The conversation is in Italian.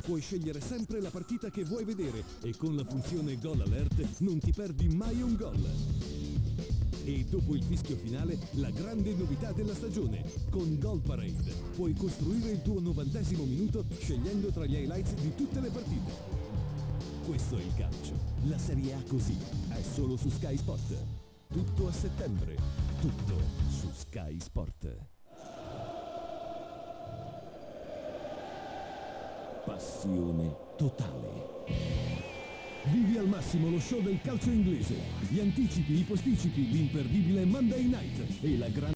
Puoi scegliere sempre la partita che vuoi vedere e con la funzione Goal Alert non ti perdi mai un gol. E dopo il fischio finale, la grande novità della stagione. Con Goal Parade puoi costruire il tuo 90° minuto scegliendo tra gli highlights di tutte le partite. Questo è il calcio. La Serie A così. È solo su Sky Sport. Tutto a settembre. Tutto su Sky Sport. Passione totale. Vivi al massimo lo show del calcio inglese. Gli anticipi, i posticipi, l'imperdibile Monday Night e la grande